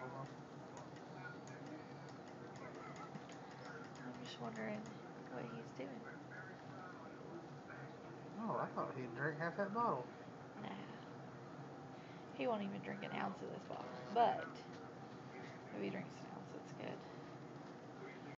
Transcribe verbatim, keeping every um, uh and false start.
I'm just wondering what he's doing. Oh, I thought he'd drink half that bottle. Nah. He won't even drink an ounce of this bottle. But if he drinks an ounce, it's good.